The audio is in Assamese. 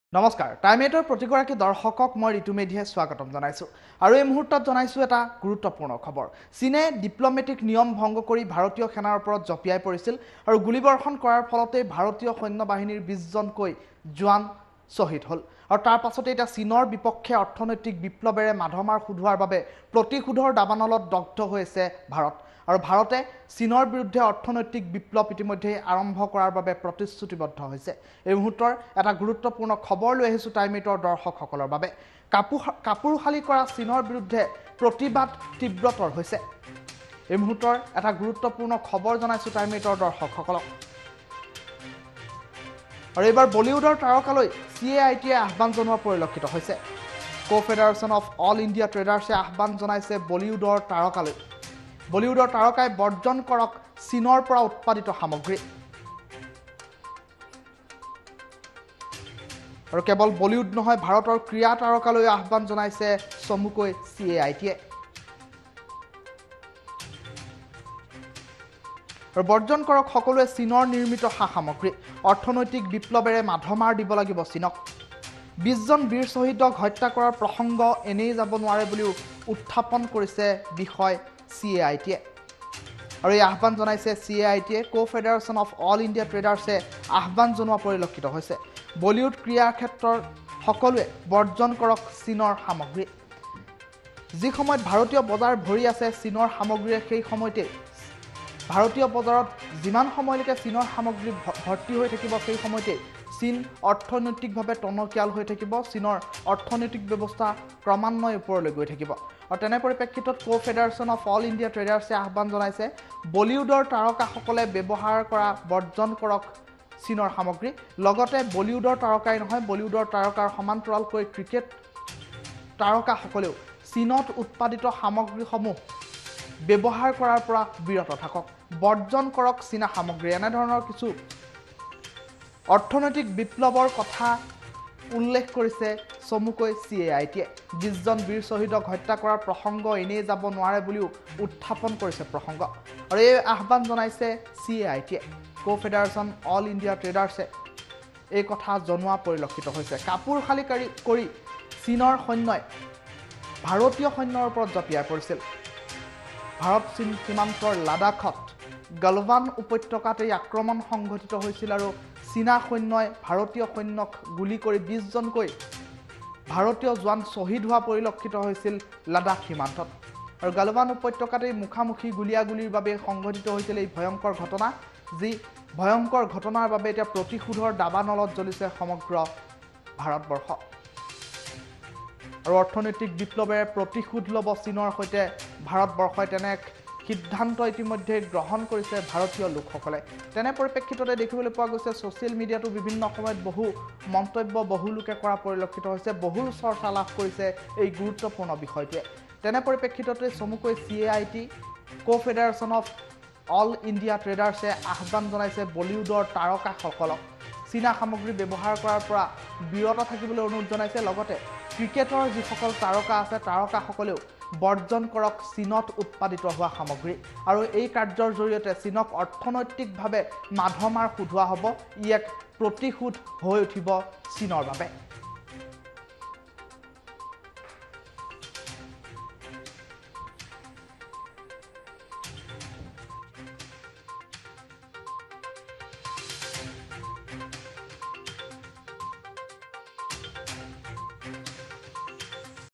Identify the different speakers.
Speaker 1: নমস্কাৰ টাইমেটৰ প্ৰতিগৰাকী দৰ্শকক মই ঋতু মেধিয়ে স্বাগতম জনাইছো আৰু এই মুহূৰ্তত জনাইছো এটা গুৰুত্বপূৰ্ণ খবৰ চীনে ডিপ্লোমেটিক নিয়ম ভংগ কৰি ভাৰতীয় সেনাৰ ওপৰত জপিয়াই পৰিছিল আৰু গুলিবৰ্ষণ কৰাৰ ফলতে ভাৰতীয় সৈন্য বাহিনীৰ 20 জনকৈ জোৱান শ্বহীদ হ'ল আৰু তাৰ পাছতে এটা চীনৰ বিপক্ষে অৰ্থনৈতিক বিপ্লৱেৰে মাধমাৰ খুধুৱাৰ বাবে প্ৰতিশোধৰ দাবানলত দগ্ধ হৈছে ভাৰত আৰু ভাৰতে চীনৰ বিৰুদ্ধে অৰ্থনৈতিক বিপ্লৱ ইতিমধ্যে আৰম্ভ কৰাৰ বাবে প্ৰতিশ্ৰুতিবদ্ধ হৈছে এই মুহূৰ্তৰ এটা গুৰুত্বপূৰ্ণ খবৰ লৈ আহিছো টাইমেটৰ দৰ্শকসকলৰ বাবে কাপুৰখালি কৰা চীনৰ বিৰুদ্ধে প্ৰতিবাদ তীব্ৰতৰ হৈছে এই মুহূৰ্তৰ এটা গুৰুত্বপূৰ্ণ খবৰ জনাইছো টাইমেটৰ দৰ্শকসকলক আৰু এবাৰ বলিউডৰ তাৰকালৈ CAIT আহ্বান জনোৱা পৰিলক্ষিত হৈছে কো-ফেডাৰেশ্যন অফ অল ইণ্ডিয়া ট্ৰেডাৰ্ছে আহ্বান জনাইছে বলিউডৰ তাৰকালৈ বলিউডৰ তাৰকাই বৰ্জন কৰক চীনৰ পৰা উৎপাদিত সামগ্ৰী আৰু কেৱল বলিউড নহয় ভাৰতৰ ক্ৰীড়া তাৰকালৈ আহ্বান জনাইছে চমুকৈ CAIT আৰু বৰ্জন কৰক সকলোৱে চীনৰ নিৰ্মিত সামগ্ৰী অৰ্থনৈতিক বিপ্লৱেৰে মাধমাৰ দিব লাগিব চীনক 20 জন বীৰ শ্বহীদক হত্যা কৰাৰ প্ৰসংগ এনেই যাব নোৱাৰে বুলি উত্থাপন কৰিছে বিষয় CAIT আৰু এই আহ্বান জনাইছে CAIT confederation of all India ট্ৰেডাৰ্ছে আহ্বান জনোৱা পৰিলক্ষিত হৈছে বলিউড ক্ৰীড়া ক্ষেত্ৰৰ সকলোৱে বৰ্জন কৰক চীনৰ সামগ্ৰী যি সময়ত ভাৰতীয় বজাৰ ভৰি আছে চীনৰ সামগ্ৰীৰে সেই সময়তে ভাৰতীয় বজাৰত যিমান সময়লৈকে চীনৰ সামগ্ৰী ভৰ্তি হৈ থাকিব সেই সময়তে চীন অৰ্থনৈতিকভাৱে টনকিয়াল হৈ থাকিব চীনৰ অৰ্থনৈতিক ব্যৱস্থা ক্ৰমান্বয়ে ওপৰলৈ গৈ থাকিব আৰু তেনে পৰিপ্ৰেক্ষিতত কো-ফেডাৰেশ্যন অফ অল ইণ্ডিয়া ট্ৰেডাৰ্ছে আহ্বান জনাইছে বলিউডৰ তাৰকাসকলে ব্যৱহাৰ কৰা বৰ্জন কৰক চীনৰ সামগ্ৰী লগতে বলিউডৰ তাৰকাই নহয় বলিউডৰ তাৰকাৰ সমান্তৰালকৈ ক্ৰিকেট তাৰকাসকলেও চীনত উৎপাদিত সামগ্ৰীসমূহ ব্যৱহাৰ কৰাৰ পৰা বিৰত থাকক বৰ্জন কৰক চীনা সামগ্ৰী এনেধৰণৰ কিছু অৰ্থনৈতিক বিপ্লৱৰ কথা উল্লেখ কৰিছে চমুকৈ CAIT 20 জন বীৰ শ্বহীদক হত্যা কৰাৰ প্ৰসংগ এনেই যাব নোৱাৰে বুলিও উত্থাপন কৰিছে প্ৰসংগ আৰু এই আহ্বান জনাইছে CAIT কো-ফেডাৰেশ্যন অল ইণ্ডিয়া ট্ৰেডাৰ্ছে এই কথা জনোৱা পৰিলক্ষিত হৈছে কাপুৰখালি কৰি চীনৰ সৈন্যই ভাৰতীয় সৈন্যৰ ওপৰত জপিয়াই পৰিছিল ভাৰত চীন সীমান্তৰ লাডাখত গলৱান উপত্যকাত এই আক্ৰমণ সংঘটিত হৈছিল আৰু চীনা সৈন্যই ভাৰতীয় সৈন্যক গুলি কৰি 20 জনকৈ ভাৰতীয় জোৱান শ্বহীদ হোৱা পৰিলক্ষিত হৈছিল লাডাখ সীমান্তত আৰু গলৱান উপত্যকাত এই মুখামুখি গুলিয়াগুলিৰ বাবে সংঘটিত হৈছিল এই ভয়ংকৰ ঘটনা যি ভয়ংকৰ ঘটনাৰ বাবে এতিয়া প্ৰতিশোধৰ দাবানলত জ্বলিছে সমগ্ৰ ভাৰতবৰ্ষ আৰু অৰ্থনৈতিক বিপ্লৱেৰে প্ৰতিশোধ ল'ব চীনৰ সৈতে ভাৰতবৰ্ষই তেনে এক সিদ্ধান্ত ইতিমধ্যে গ্ৰহণ কৰিছে ভাৰতীয় লোকসকলে তেনে পৰিপ্ৰেক্ষিততে দেখিবলৈ পোৱা গৈছে ছ'চিয়েল মিডিয়াতো বিভিন্ন সময়ত বহু মন্তব্য বহু লোকে কৰা পৰিলক্ষিত হৈছে বহু চৰ্চা লাভ কৰিছে এই গুৰুত্বপূৰ্ণ বিষয়টোৱে তেনে পৰিপ্ৰেক্ষিততে চমুকৈ CAIT confederation of all India ট্ৰেডাৰ্ছে আহ্বান জনাইছে বলিউডৰ তাৰকাসকলক চীনা সামগ্ৰী ব্যৱহাৰ কৰাৰ পৰা বিৰত থাকিবলৈ অনুৰোধ জনাইছে লগতে ক্ৰিকেটৰ যিসকল তাৰকা আছে তাৰকাসকলেও বৰ্জন কৰক চীনত উৎপাদিত হোৱা সামগ্ৰী আৰু এই কাৰ্যৰ জৰিয়তে চীনক অৰ্থনৈতিকভাৱে মাধমাৰ খুধুৱা হ'ব ই এক প্ৰতিশোধ হৈ উঠিব চীনৰ বাবে